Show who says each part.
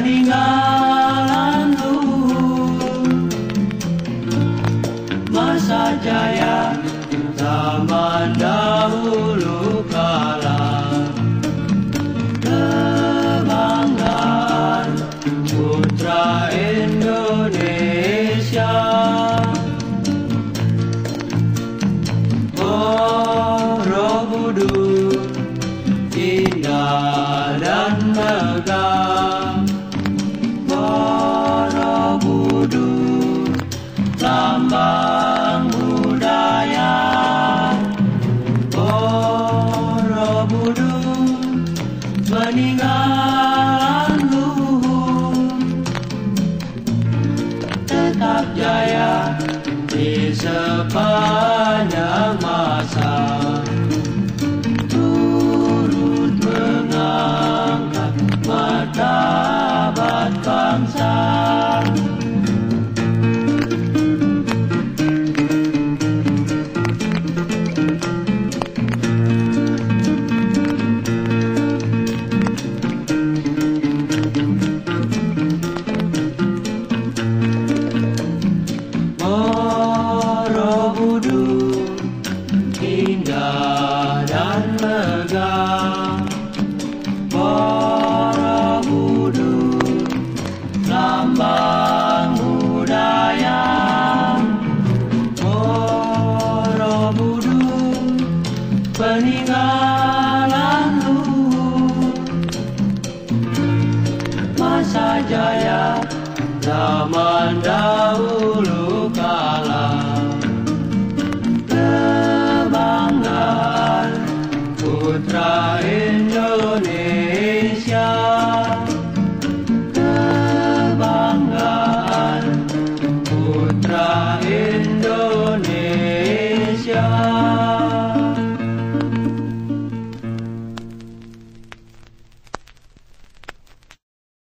Speaker 1: peninggalan luhur masa jaya zaman dahulu kala, kebanggaan putra Indonesia. Borobudur indah dan megah, Borobudur lambang budaya, Borobudur peninggalan luhur tetap jaya di sepanjang masa, turut mengangkat martabat bangsa. Borobudur indah dan megah, Borobudur lambang budaya, Borobudur peninggalan luhur masa jaya zaman dahulu kala,